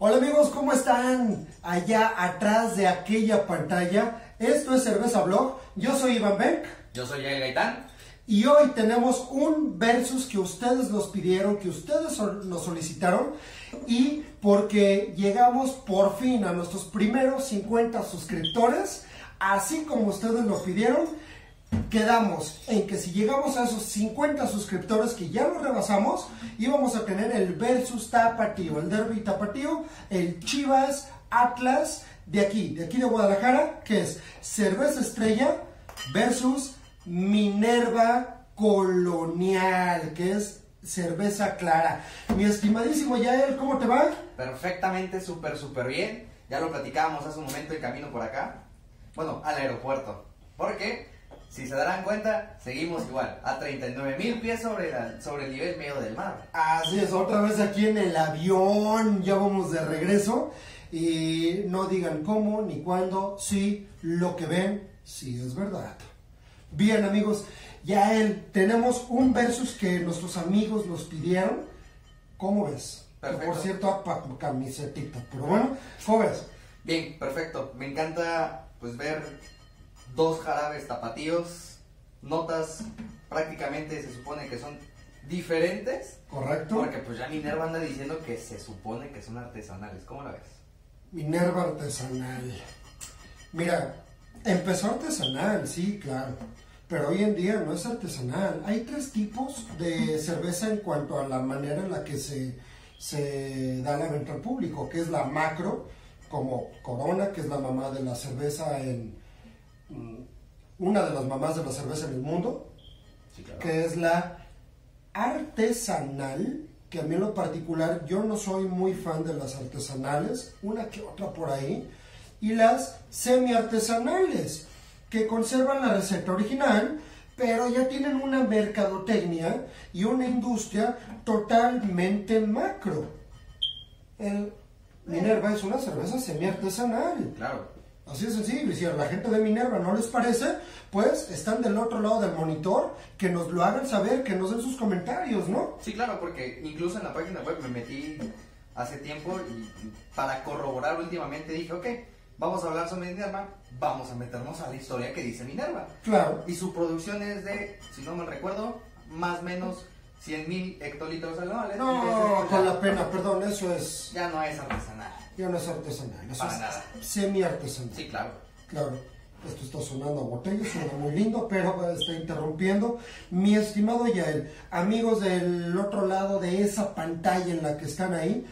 Hola amigos, ¿cómo están? Allá atrás de aquella pantalla, esto es Cerveza Blog, yo soy Iván Beck. Yo soy Yael Gaitán. Y hoy tenemos un versus que ustedes nos pidieron, que ustedes nos solicitaron. Y porque llegamos por fin a nuestros primeros 50 suscriptores, así como ustedes lo pidieron, quedamos en que si llegamos a esos 50 suscriptores, que ya lo rebasamos, íbamos a tener el versus tapatío, el derbi tapatío, el Chivas Atlas de aquí de Guadalajara, que es Cerveza Estrella versus Minerva Colonial, que es cerveza clara. Mi estimadísimo Yael, ¿cómo te va? Perfectamente, súper bien. Ya lo platicábamos hace un momento el camino por acá. Bueno, al aeropuerto. Porque, si se darán cuenta, seguimos igual, a 39,000 pies sobre el nivel medio del mar. Así es, otra vez aquí en el avión, ya vamos de regreso. Y no digan cómo ni cuándo, sí, lo que ven, sí es verdad. Bien amigos, Yael, tenemos un versus que nuestros amigos nos pidieron. ¿Cómo ves? Perfecto. Por cierto, para tu camisetita, pero bueno, ¿cómo ves? Bien, perfecto. Me encanta pues ver dos jarabes tapatíos, notas prácticamente se supone que son diferentes. Correcto. Porque pues ya Minerva anda diciendo que se supone que son artesanales. ¿Cómo la ves? Minerva artesanal. Mira, empezó artesanal, sí, claro. Pero hoy en día no es artesanal. Hay tres tipos de cerveza en cuanto a la manera en la que se da la venta al público, que es la macro, como Corona, que es la mamá de la cerveza una de las mamás de la cerveza en el mundo, Sí, claro. que es la artesanal, que a mí en lo particular yo no soy muy fan de las artesanales, una que otra por ahí, y las semi-artesanales, que conservan la receta original, pero ya tienen una mercadotecnia y una industria totalmente macro. El Minerva es una cerveza semi-artesanal. Claro. Así de sencillo, y si a la gente de Minerva no les parece, pues están del otro lado del monitor, que nos lo hagan saber, que nos den sus comentarios, ¿no? Sí, claro, porque incluso en la página web me metí hace tiempo y para corroborar últimamente dije, ok, vamos a hablar sobre Minerva, vamos a meternos a la historia que dice Minerva. Claro. Y su producción es de, si no mal recuerdo, más o menos 100,000 hectolitros anuales. No, con la pena, perdón, eso es... Ya no es artesanal. Ya no es artesanal, eso Para es nada. semi-artesanal. Sí, claro. Claro, esto está sonando a botella, suena muy lindo, pero está interrumpiendo. Mi estimado Yael, amigos del otro lado de esa pantalla en la que están ahí,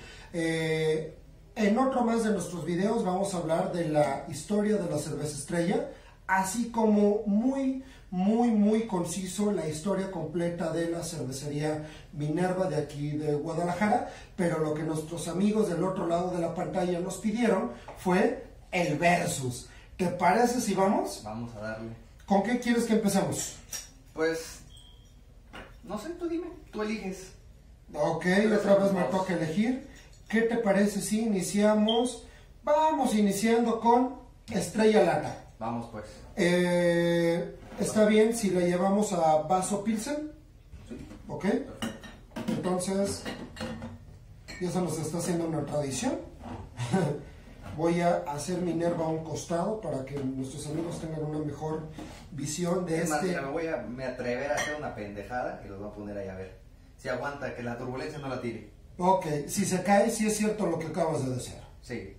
en otro más de nuestros videos vamos a hablar de la historia de la cerveza estrella, así como muy conciso la historia completa de la cervecería Minerva de aquí de Guadalajara, pero lo que nuestros amigos del otro lado de la pantalla nos pidieron fue el versus. ¿Te parece si vamos? Vamos a darle. ¿Con qué quieres que empecemos? Pues, no sé, tú dime, tú eliges. Ok, otra vez me toca elegir. ¿Qué te parece si iniciamos? Vamos iniciando con Estrella Lata. Vamos pues. ¿Está bien si la llevamos a vaso Pilsen? Sí. ¿Ok? Entonces, ya se nos está haciendo una tradición. Voy a hacer Minerva a un costado para que nuestros amigos tengan una mejor visión de Es más, este. mira, me atrever a hacer una pendejada y los voy a poner ahí a ver. Si aguanta, que la turbulencia no la tire. Ok, si se cae, sí es cierto lo que acabas de decir. Sí.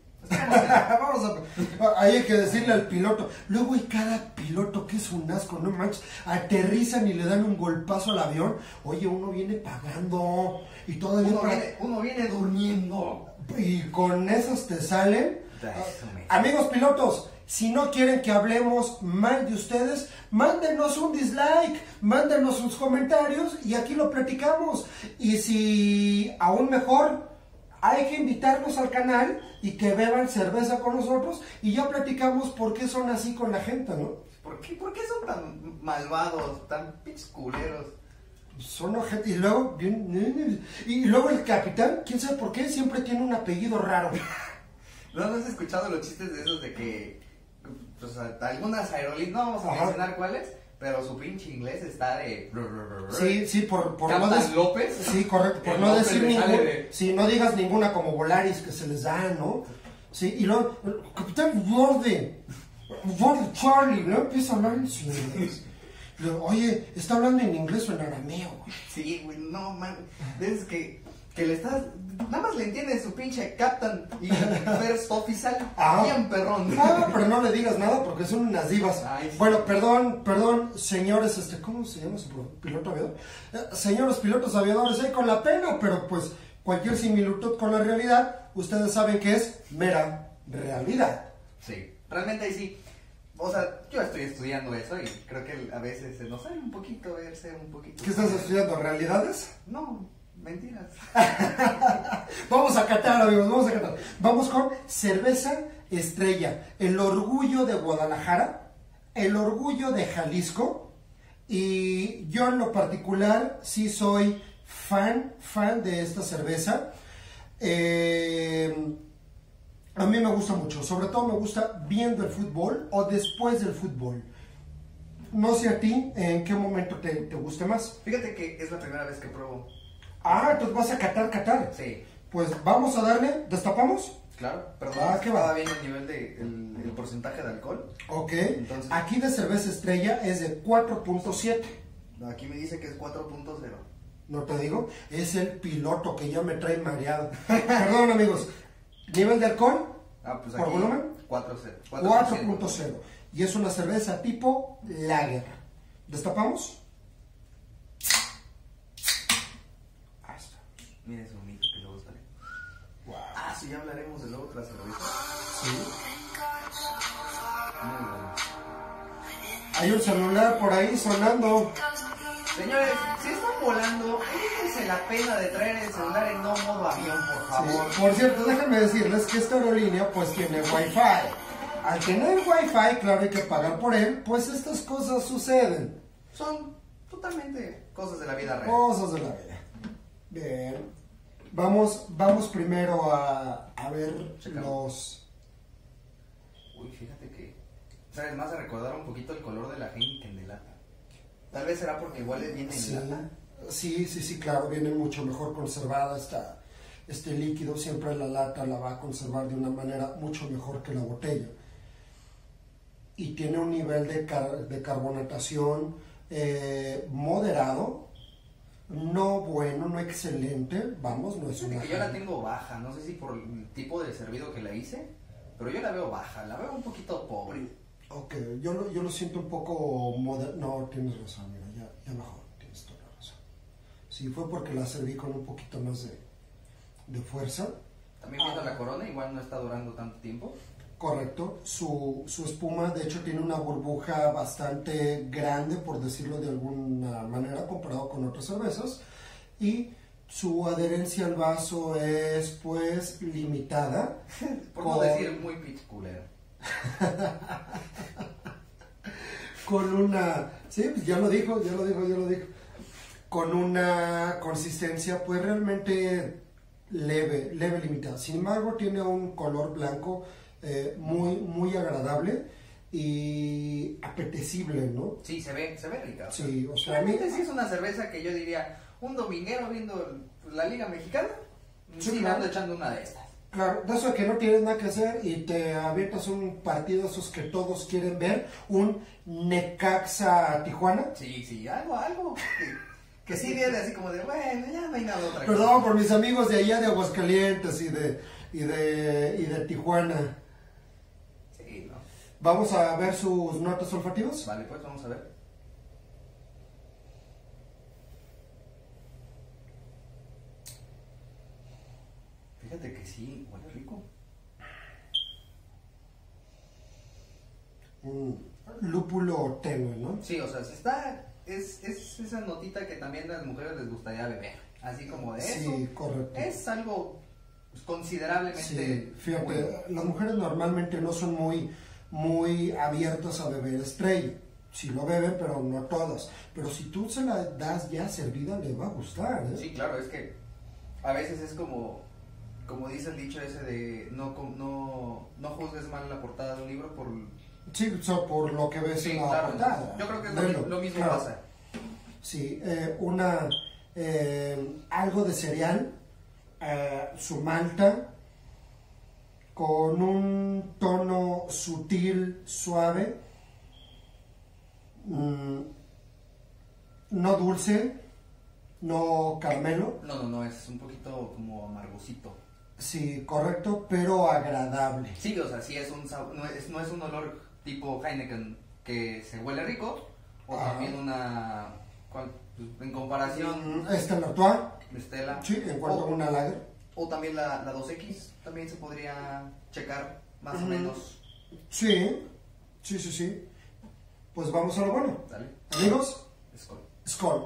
Ahí hay que decirle al piloto. Luego hay cada piloto que es un asco, no manches. Aterrizan y le dan un golpazo al avión. Oye, uno viene pagando y todavía Uno viene durmiendo. y con esos te salen. Amigos pilotos, si no quieren que hablemos mal de ustedes, mándenos un dislike, mándenos sus comentarios y aquí lo platicamos. Y si aún mejor, hay que invitarlos al canal y que beban cerveza con nosotros y ya platicamos por qué son así con la gente, ¿no? ¿Por qué son tan malvados, tan pinches culeros? Son ojete, y luego el capitán, quién sabe por qué, siempre tiene un apellido raro. ¿No has escuchado los chistes de esos de que pues, algunas aerolíneas, no vamos a mencionar cuáles, pero su pinche inglés está de... Sí, sí, por no Captain decir... López. Sí, correcto, por El no López decir le sale ningún... de- Sí, no digas ninguna como Volaris que se les da, ¿no? Sí, y luego, Capitán Borde, Charlie, ¿no? Empieza a hablar en su inglés. Luego, oye, ¿está hablando en inglés o en arameo, güey? Sí, güey, no, man. Es que le estás... Nada más le entiende su pinche Captain y First Officer. Ah. Bien perrón. Ah, pero no le digas nada porque son unas divas. Ay, sí. Bueno, perdón, señores, ¿cómo se llama su piloto aviador? Señores pilotos aviadores, con la pena, pero pues cualquier similitud con la realidad, ustedes saben que es mera realidad. Sí, realmente ahí sí. O sea, yo estoy estudiando eso y creo que a veces se nos sale un poquito verse un poquito... ¿Qué estás estudiando? ¿Realidades? No, mentiras. Vamos a catar, amigos, vamos a catar. Vamos con cerveza Estrella, el orgullo de Guadalajara, el orgullo de Jalisco. Y yo en lo particular sí soy fan de esta cerveza. A mí me gusta mucho, sobre todo me gusta viendo el fútbol o después del fútbol. No sé a ti, ¿en qué momento te guste más? Fíjate que es la primera vez que pruebo. Ah, entonces vas a catar. Sí, Pues vamos a darle, ¿destapamos? claro. Perdón, ¿qué va? estaba bien el nivel de... el porcentaje de alcohol. Ok, Entonces- aquí de cerveza Estrella es de 4.7. Aquí me dice que es 4.0. No te digo, es el piloto que ya me trae mareado. Perdón, amigos, nivel de alcohol Ah, pues por aquí volumen 4.0. 4.0 y es una cerveza tipo lager. ¿Destapamos? Ahí está. Mira ese humito que luego sale. Wow. Ah, sí, ya hablaremos de la otra cerveza. Sí. Muy bueno. Hay un celular por ahí sonando. Señores, si están volando, échense la pena de traer el celular en no modo avión, por favor. Sí. Por cierto, déjenme decirles que esta aerolínea pues tiene Wi-Fi. Al tener Wi-Fi, claro, hay que pagar por él, pues estas cosas suceden. Son totalmente cosas de la vida real. Cosas de la vida. Bien. Vamos primero a ver Checamos. los... Uy, fíjate que, ¿sabes? Más a recordar un poquito el color de la Heineken de lata. Tal vez será porque igual viene Sí, en lata. sí, claro, viene mucho mejor conservada este líquido. Siempre la lata la va a conservar de una manera mucho mejor que la botella. Y tiene un nivel de carbonatación moderado, no bueno, no excelente, vamos, no es Fíjate una... que yo la tengo baja, no sé si por el tipo de servido que la hice, pero yo la veo baja, la veo un poquito pobre. Ok, yo lo siento un poco moderno. No, tienes razón, mira, ya bajó, tienes toda la razón. Sí, fue porque la serví con un poquito más de fuerza. También viendo la Corona, igual no está durando tanto tiempo. Correcto, su espuma de hecho tiene una burbuja bastante grande, por decirlo de alguna manera, comparado con otras cervezas, y su adherencia al vaso es pues limitada. Por no decir muy pitch cooler. Con una, sí, pues ya lo dijo, con una consistencia pues realmente leve, limitada. Sin embargo, tiene un color blanco muy agradable y apetecible, ¿no? Sí, se ve rica. Sí, o sea, a mí... Realmente sí es una cerveza que yo diría, un dominguero viendo la Liga Mexicana, Sí, sí, claro. ando echando una de estas. Claro, de eso que no tienes nada que hacer y te avientas un partido esos que todos quieren ver, un Necaxa Tijuana. Sí, algo que sí viene así como de, bueno, ya no hay nada otra cosa. Perdón por mis amigos de allá de Aguascalientes y de Tijuana. Sí, no. Vamos a ver sus notas olfativas. Vale, pues vamos a ver. Fíjate que sí, huele rico. Un lúpulo tenue, ¿no? Sí, o sea, si está, es esa notita que también a las mujeres les gustaría beber. Así como de eso. Sí, correcto. Es algo pues, considerablemente... Sí, fíjate, bueno. las mujeres normalmente no son muy abiertas a beber Estrella. Sí lo beben, pero no todas. Pero si tú se la das ya servida, le va a gustar, ¿eh? Sí, claro, es que a veces es como dice el dicho ese de no juzgues mal la portada de un libro Sí, por lo que ves Sí, en la claro. portada. Yo creo que Velo, lo mismo claro. pasa. Sí, algo de cereal, su malta, con un tono sutil, suave, no dulce, no caramelo, No, es un poquito como amargosito. sí, correcto, pero agradable. Sí, o sea, sí es un sabor, no es un olor tipo Heineken que se huele rico, o Ajá. también pues, en comparación, Stella Artois, Stella, sí, en cuanto a una lager. o también la 2X, también se podría checar más o Mm. menos. Sí, sí. Pues vamos a lo bueno. Dale, Amigos, Skol. Skol.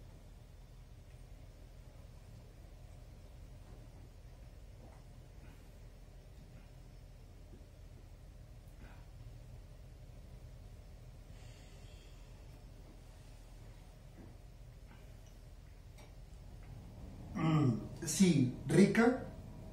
Sí, rica.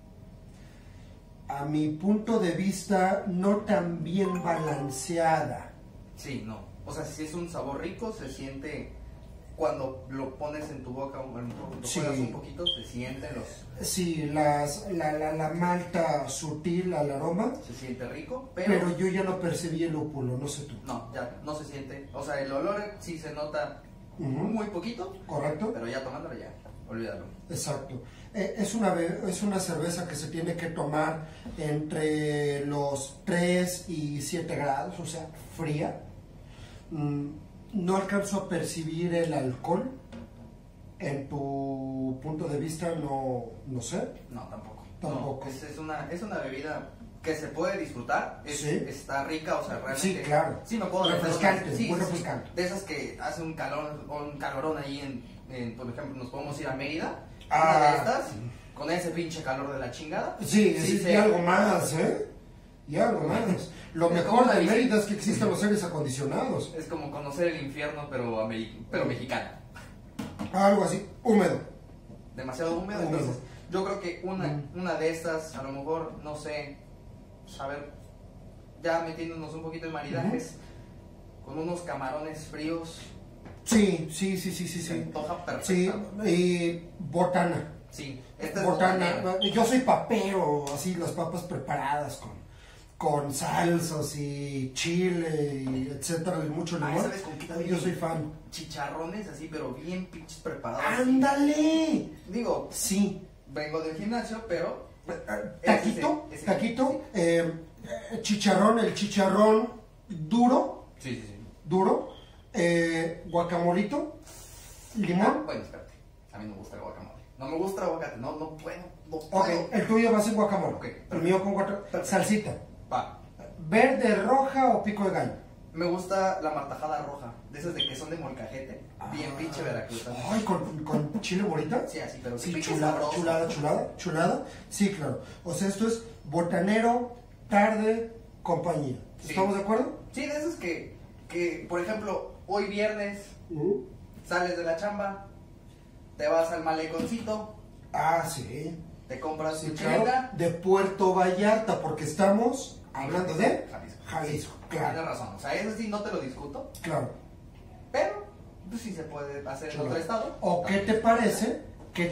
A mi punto de vista, no tan bien balanceada. Sí, no, o sea, si es un sabor rico, se siente cuando lo pones en tu boca, o lo Sí. juegas un poquito, se sienten Sí, la malta sutil al aroma, se siente rico, pero yo ya no percibí el lúpulo, no sé tú. no, ya no se siente, o sea, el olor sí se nota Ujú. muy poquito, ¿Correcto? pero ya tomándolo ya, olvídalo. Exacto. Es una cerveza que se tiene que tomar entre los 3 y 7 grados, o sea, fría. No alcanzo a percibir el alcohol. En tu punto de vista, no sé. No, tampoco. Tampoco. No, es una bebida que se puede disfrutar, Sí. está rica, o sea, realmente. Sí, claro. Sí, me puedo meter Refrescante, sí, muy sí, refrescante. de esas que hace un calor, o un calorón ahí por ejemplo, nos podemos ir a Mérida. Ah. Una de estas, con ese pinche calor de la chingada. Sí, se- y algo más, ¿eh? Y algo más. Lo Es mejor como una de bici. Mérida es que existen los aires acondicionados. Es como conocer el infierno, pero mexicano. Algo así, húmedo. Demasiado húmedo, Húmedo. entonces yo creo que una de estas, a lo mejor, no sé, saber, ya metiéndonos un poquito en maridajes, con unos camarones fríos, Sí. se antoja perfecto. Sí, y botana. Sí, esta es Botana. botanera. Yo soy papero, así las papas preparadas con salsas y chile y etcétera, y mucho limón. ¿sabes con qué también? Yo soy fan. Chicharrones así, pero bien pinches preparados. así. ¡Ándale! Digo, Sí. vengo del gimnasio, pero Taquito, ese- taquito, chicharrón, el chicharrón duro, sí. guacamolito, limón. Bueno, espérate, a mí no me gusta el guacamole. No me gusta el aguacate, no puedo. Ok, el tuyo va a ser guacamole. Ok, El perfecto. mío con guacamole. Salsita. Va. ¿Verde, roja o pico de gallo? Me gusta la martajada roja, de esas de que son de molcajete, bien pinche veracruzana. Ay, con chile bolita. Sí, así, pero Sí, pinche chulada, sabroso. chulada. Sí, claro. O sea, esto es botanero, tarde, compañía. Sí. ¿Estamos de acuerdo? Sí, de esos que, por ejemplo, hoy viernes sales de la chamba, te vas al maleconcito, Ah, sí. te compras Sí, tu claro. chilena. De Puerto Vallarta, porque estamos hablando de Jalisco. Jalisco. Tienes Claro, razón, o sea, eso sí no te lo discuto, claro. pero pues sí se puede hacer en Claro. otro estado. ¿O qué te parece?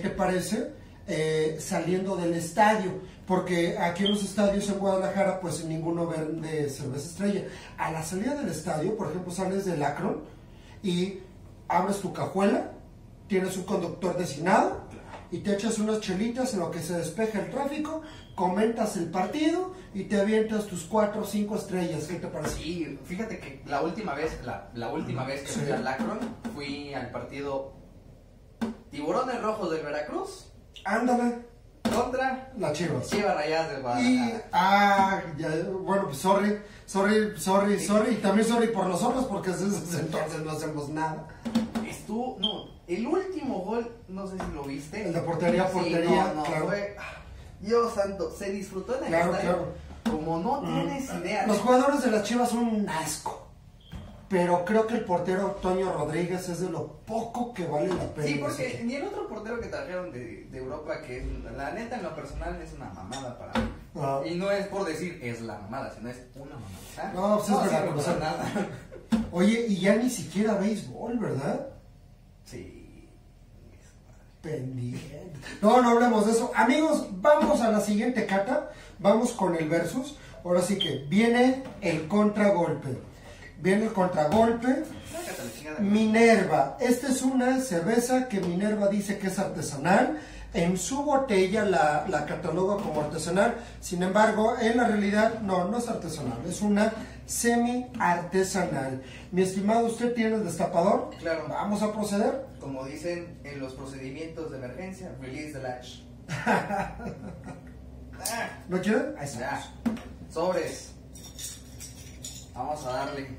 Saliendo del estadio? Porque aquí en los estadios en Guadalajara, pues ninguno vende cerveza estrella. A la salida del estadio, por ejemplo, sales del Akron y abres tu cajuela, tienes un conductor designado y te echas unas chelitas en lo que se despeja el tráfico, comentas el partido y te avientas tus 4 o 5 estrellas. ¿Qué te parece? Sí, fíjate que la última vez que Sí. fui al Akron, fui al partido Tiburones Rojos del Veracruz Ándale, contra la Chivas. Chivas Rayadas del Y, Guadalajara. bueno, pues sorry, y también sorry por nosotros, porque desde ese entonces no hacemos nada. El último gol, no sé si lo viste. El de portería a Sí, portería, no, claro. fue, Dios santo, se disfrutó en el Claro, estadio. claro. Como no tienes idea. Los jugadores de las Chivas son un asco, pero creo que el portero Toño Rodríguez es de lo poco que vale la pena. Sí, ese porque equipo. ni el otro portero que trajeron de Europa, que la neta en lo personal es una mamada para mí. Ah. Y no es por decir es la mamada, sino es una mamada. No, pues es sí, verdad, no pasa nada. Oye, y ya ni siquiera béisbol, ¿verdad? Sí. Pendiente. No, no hablemos de eso. Amigos, vamos a la siguiente cata. Vamos con el versus. Ahora sí que viene el contragolpe. Viene el contragolpe. Minerva. Esta es una cerveza que Minerva dice que es artesanal. En su botella la cataloga como artesanal. Sin embargo, en la realidad no es artesanal. Es una semi-artesanal. Mi estimado, ¿usted tiene el destapador? Claro. Vamos a proceder. Como dicen en los procedimientos de emergencia, release the latch. ¿Lo quieren? Ahí Ya. está. Sobres. Vamos a darle.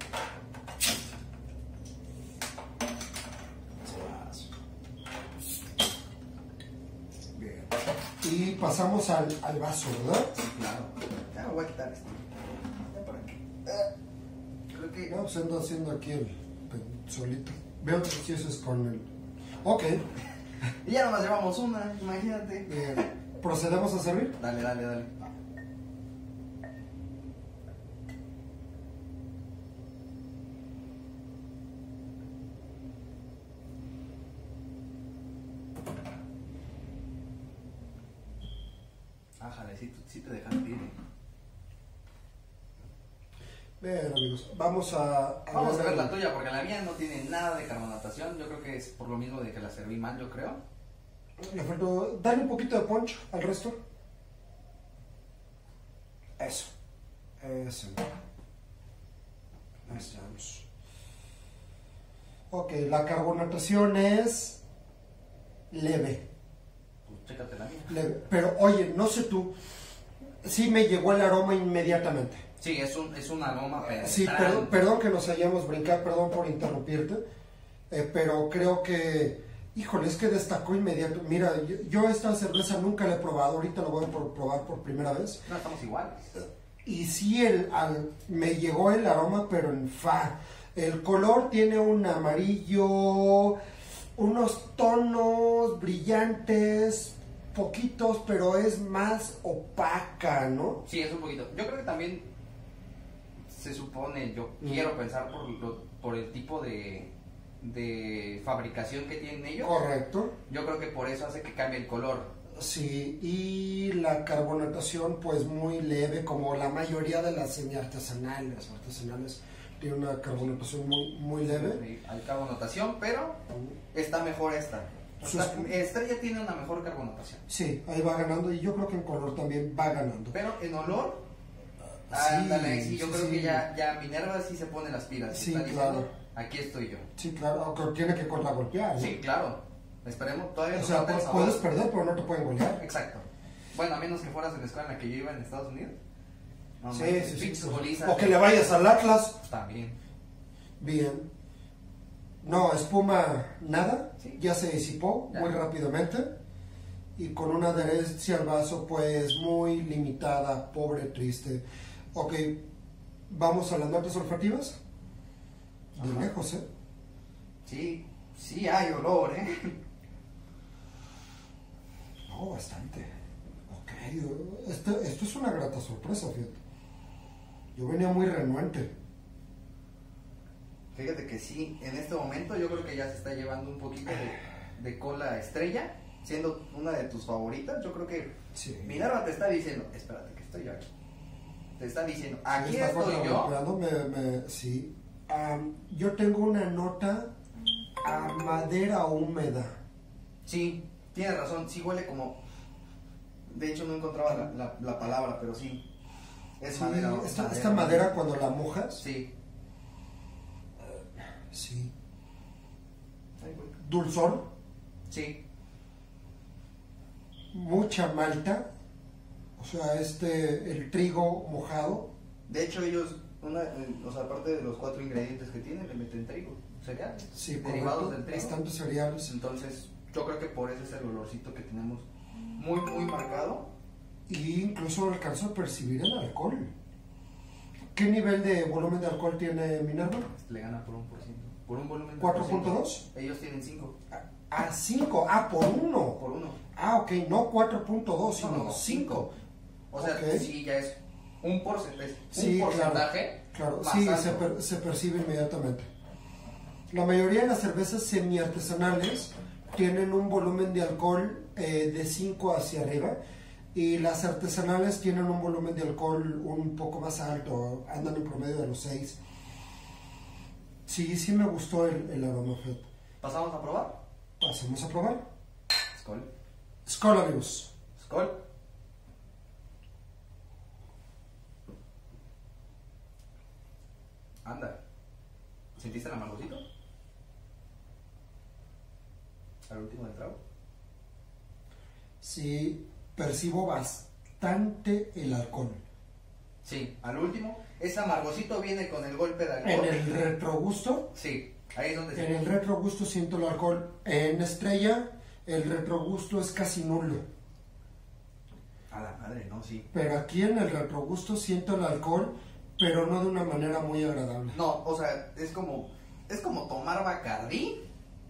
Bien. Y pasamos al vaso, ¿verdad? Sí, claro. Ya me voy a quitar esto. Ya por aquí. Creo que. No, pues ando haciendo aquí el solito. Veo si eso es con el... Ok. Y ya nomás llevamos una, imagínate. ¿Procedemos a servir? Dale, dale, dale. Ájale, sí te dejaste ir. Bien, amigos, vamos a ver la tuya, porque la mía no tiene nada de carbonatación. Yo creo que es por lo mismo de que la serví mal, yo creo. Le faltó darle un poquito de punch al resto. Eso. Eso. Ahí estamos. Ok, la carbonatación es leve. Pues chécate la mía. Leve. Pero oye, no sé tú, sí me llegó el aroma inmediatamente. Sí, es un aroma Sí, perdón que nos hayamos brincado, perdón por interrumpirte, pero creo que, híjole, es que destacó inmediato. Mira, yo esta cerveza nunca la he probado, ahorita la voy a probar por primera vez. No, estamos iguales. Y sí, me llegó el aroma, pero en fa. El color tiene un amarillo, unos tonos brillantes, poquitos, pero es más opaca, ¿no? Sí, es un poquito. Yo creo que también se supone, yo quiero pensar por el tipo de fabricación que tienen ellos. Correcto. Yo creo que por eso hace que cambie el color. Sí, y la carbonatación pues muy leve, como la mayoría de las semiartesanales. Artesanales tiene una carbonatación muy leve. Sí, hay carbonatación, pero está mejor esta. Estrella tiene una mejor carbonatación. Sí, ahí va ganando y yo creo que en color también va ganando. Pero en olor, Sí, ándale, sí, yo creo sí. que ya Minerva sí se pone las pilas. Sí, está claro. diciendo, aquí estoy yo. Sí, claro, aunque tiene que contragolpear, ¿no? Sí, claro. Esperemos, todavía O nos sea, falta el sabor. puedes perder, pero no te pueden golear. Exacto. Bueno, a menos que fueras en la escuela en la que yo iba en Estados Unidos. No, Sí, manches, sí, sí. pinches golizas. O que le vayas al Atlas. También. Bien. No, espuma nada, Sí. ya se disipó Ya. muy rápidamente y con una adherencia al vaso pues muy limitada, pobre, triste. Ok, vamos a las notas olfativas. De Ajá. lejos, ¿eh? Sí, sí hay olor, No, bastante. Ok, esto es una grata sorpresa, fíjate. Yo venía muy renuente. Fíjate que sí, en este momento yo creo que ya se está llevando un poquito de cola estrella, siendo una de tus favoritas. Yo creo que Sí. Minerva te está diciendo, espérate que estoy yo aquí. Te está diciendo, aquí Está estoy yo. contragolpeando, sí. Yo tengo una nota a madera húmeda. Sí, tienes razón, sí huele como... De hecho no encontraba la palabra, pero sí. Es Sí, madera. esta madera cuando la mojas. Sí. Sí. Ay, güey. Dulzor, Sí. mucha malta. O sea, el trigo mojado. De hecho ellos, o sea, aparte de los 4 ingredientes que tienen, le meten trigo, cereales, Sí, derivados correcto. del trigo. Bastantes cereales. Entonces, yo creo que por eso es el olorcito que tenemos muy, muy marcado. Y incluso alcanzo a percibir el alcohol. ¿Qué nivel de volumen de alcohol tiene Minerva? Le gana por 1%. Por un volumen de 4.2. Ellos tienen 5. A 5. Ah, por 1. Por 1. Ah, ok, no 4.2, sino No, 5. O sea, Ok. sí, ya es un porcentaje, Sí, claro, más sí, alto. se percibe inmediatamente. La mayoría de las cervezas semiartesanales tienen un volumen de alcohol de 5 hacia arriba y las artesanales tienen un volumen de alcohol un poco más alto, andan en promedio de los 6. Sí, sí me gustó el aroma, Fred. ¿Pasamos a probar? Pasemos a probar. Skol. Skål, amigos. Skol. Anda. ¿Sentiste el amargosito? Al último del trago. Sí, percibo bastante el alcohol. Sí, al último. Ese amargosito viene con el golpe de En alcohol. el retrogusto, Sí, ahí es donde en el retrogusto siento el alcohol. En Estrella, el retrogusto es casi nulo. A la madre, no, sí. Pero aquí en el retrogusto siento el alcohol, pero no de una manera muy agradable. No, o sea, es como tomar Bacardí.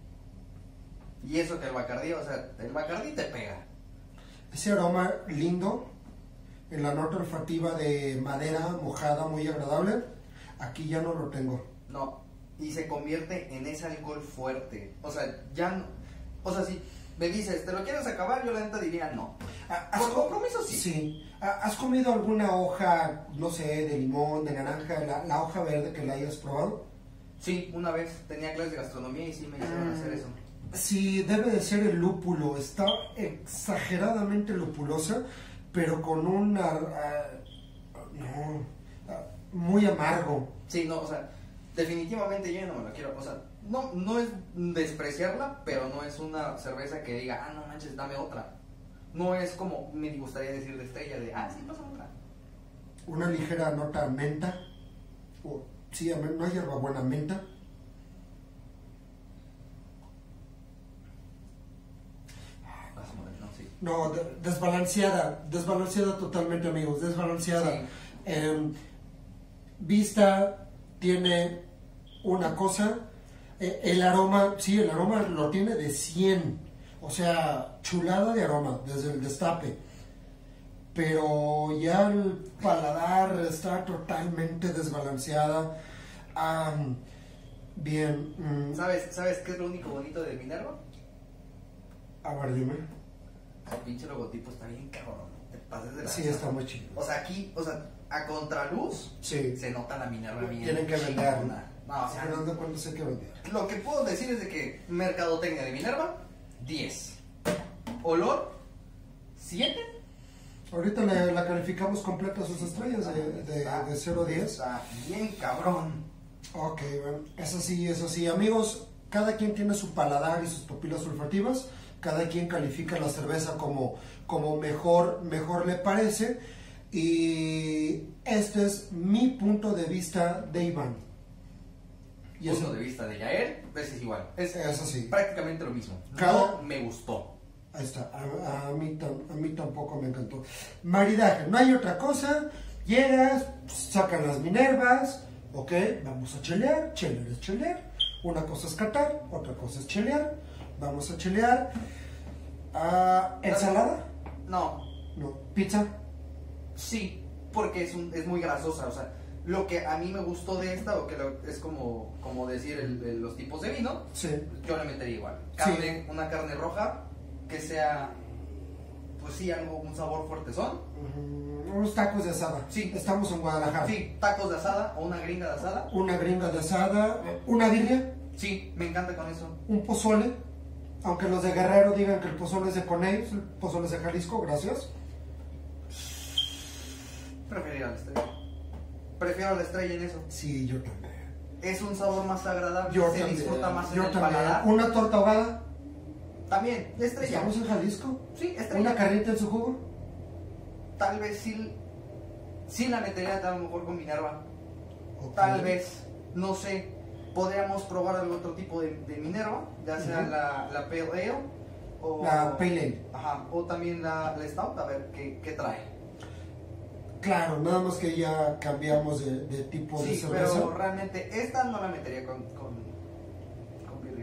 Y eso que el Bacardí, o sea, el Bacardí te pega. Ese aroma lindo, en la nota olfativa de madera mojada, muy agradable, aquí ya no lo tengo. No, y se convierte en ese alcohol fuerte. O sea, ya no. O sea, si me dices, ¿te lo quieres acabar? Yo la neta diría no. Por compromiso sí. Sí. ¿Has comido alguna hoja, no sé, de limón, de naranja, la hoja verde que la hayas probado? Sí, una vez tenía clases de gastronomía y sí me hicieron hacer eso. Sí, debe de ser el lúpulo. Está exageradamente lupulosa, pero con muy amargo. Sí, no, o sea, definitivamente yo no me lo quiero. O sea, no es despreciarla, pero no es una cerveza que diga, ah, no manches, dame otra. No es como me gustaría decir de Estrella, de, ah, sí, pasa otra. Una ligera nota a menta. Sí, no hay hierbabuena, menta. No, sí. No, desbalanceada totalmente, amigos, desbalanceada. Sí. Vista tiene una cosa, el aroma, sí, el aroma lo tiene de 100, o sea, chulada de aroma desde el destape, pero ya el paladar está totalmente desbalanceada. Bien, ¿Sabes qué es lo único bonito de Minerva? a ver, dime. El pinche logotipo está bien cabrón. Te pases de la. Sí, está muy chido. O sea, aquí, o sea, a contraluz Sí, se nota la Minerva bien. tienen que vender. chingona. No, o sea, Al final de cuentas hay que vender. lo que puedo decir es de que mercadotecnia de Minerva, 10. Olor, 7. Ahorita la calificamos completa a sus estrellas de 0 a 10. Está bien cabrón. Ok, bueno, eso sí, amigos, cada quien tiene su paladar y sus papilas olfativas, cada quien califica la cerveza como mejor le parece, y este es mi punto de vista de Iván. Y Punto eso, de vista de Yael, pues es igual. Es eso sí, prácticamente lo mismo. Cada- No me gustó. ahí está, a mí tampoco me encantó. Maridaje, no hay otra cosa, llegas, sacan las Minervas, ok, vamos a chelear, chelear es chelear, una cosa es catar, otra cosa es chelear, vamos a chelear. ¿Ensalada? No, No. ¿Pizza? sí, porque es muy grasosa. O sea, lo que a mí me gustó de esta, o que es como decir los tipos de vino, Sí. yo le metería igual. Sí. Una carne roja que sea, pues sí, un sabor fuerte son. Unos tacos de asada. Sí. Estamos en Guadalajara. Sí, tacos de asada o una gringa de asada. Una gringa de asada, una birria, Sí, me encanta con eso. un pozole. Aunque los de Guerrero digan que el pozole es de Coney, el pozole es de Jalisco, gracias. Preferiría la estrella. Prefiero la estrella en eso. Sí, yo también. Es un sabor más agradable, Yo se también. disfruta más en Yo el también. paladar. Una torta ahogada. También, estrella. Estamos en Jalisco. Sí, estrella. Una carnita en su jugo. Tal vez sí la metería a lo mejor con Minerva. Ok. Tal vez, no sé. Podríamos probar algún otro tipo de Minerva, ya sea Ujú. la Pale Ale o La Pale Ale. Ajá, o también la Stout, a ver qué trae. Claro, nada más que ya cambiamos de tipo de Sí, cerveza. pero realmente esta no la metería con birria.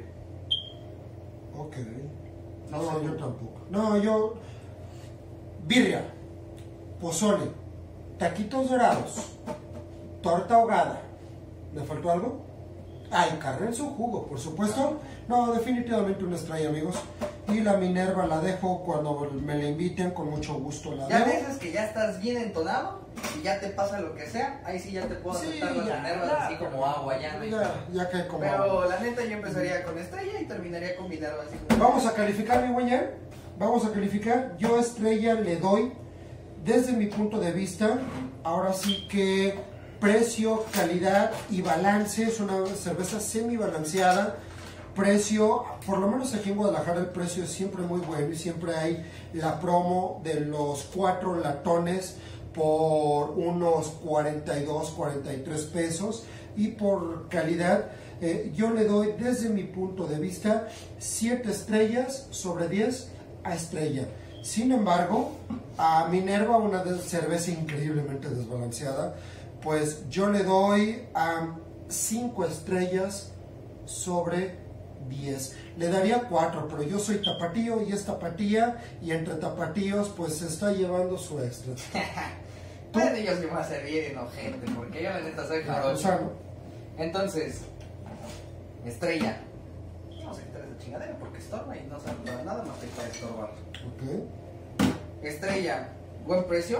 Ok. No No, sé. yo tampoco. No, yo. Birria. pozole, taquitos dorados, torta ahogada. ¿Me faltó algo? Ay, carne en su jugo, por supuesto. No, definitivamente una estrella, amigos. Y la Minerva la dejo cuando me la inviten, con mucho gusto la Ya dejo. ves que ya estás bien entonado y ya te pasa lo que sea, ahí sí ya te puedo Sí, aceptar las ya, Minervas ya. así como agua, ya no hay pedo. Ya cae como Pero agua. la neta yo empezaría con estrella y terminaría con Minerva así como... Vamos a calificar, mi güey. Vamos a calificar. Yo estrella le doy, desde mi punto de vista, ahora sí que precio, calidad y balance. Es una cerveza semi balanceada. Precio, por lo menos aquí en Guadalajara el precio es siempre muy bueno y siempre hay la promo de los 4 latones por unos 42, 43 pesos. Y por calidad, yo le doy, desde mi punto de vista, 7 estrellas sobre 10 a estrella. Sin embargo, a Minerva, una cerveza increíblemente desbalanceada, pues yo le doy a 5 estrellas sobre 10. Le daría 4, pero yo soy tapatío y es tapatía, y entre tapatíos pues se está llevando su extra. Bueno, yo sí me voy a hacer bien enojente, porque yo la neta soy O jarocho. sea, ¿no? Entonces, estrella. Vamos a quitar esa chingadera porque estorba y no se nada más que para estorbar. Ok. Estrella, buen precio.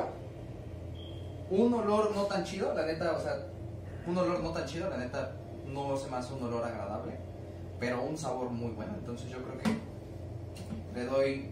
Un olor no tan chido, la neta, o sea, un olor no tan chido, la neta, no se me hace un olor agradable, pero un sabor muy bueno. Entonces yo creo que le doy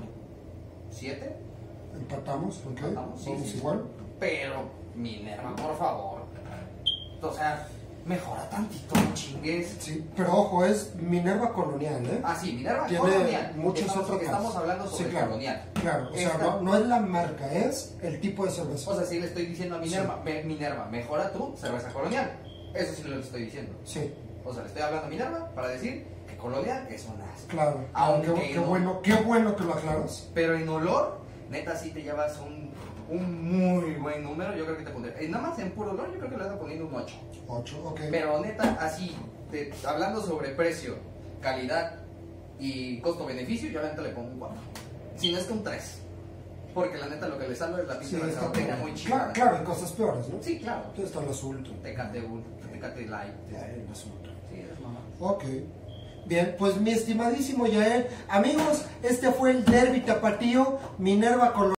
7. Empatamos, ok. Empatamos, sí, Vamos sí. igual. Pero, Minerva, por favor. O sea, mejora tantito, no chingues. Sí, pero ojo, es Minerva Colonial, ¿eh? Ah, sí, Minerva Tiene Colonial. muchos otros más. Estamos hablando sobre Sí, claro. Colonial. Claro, o sea, Esta- no es la marca, es el tipo de cerveza. O sea, sí le estoy diciendo a Minerva, Minerva, mejora tu cerveza Colonial. Eso sí lo estoy diciendo. Sí, O sea, le estoy hablando a Minerva para decir que Colonial es un asco. claro. Aunque Qué no. qué bueno que lo aclaras. Pero en olor, neta, sí te llevas un muy buen número. Yo creo que te pondré. Nada más en puro olor, yo creo que le voy a poner un 8. 8, ok. Pero neta, así, hablando sobre precio, calidad y costo-beneficio, yo la neta le pongo un 4. Si no es que un 3. Porque la neta lo que le salva es la Sí, pinche está mercadotecnia bien. muy chida. Claro, claro, hay cosas peores, ¿no? Sí, claro. Entonces está el azul. Tecate Light. El azul. Sí, es mamá. Ok. Bien, pues mi estimadísimo Yael. Amigos, este fue el Derby Tapatío Minerva Colonial.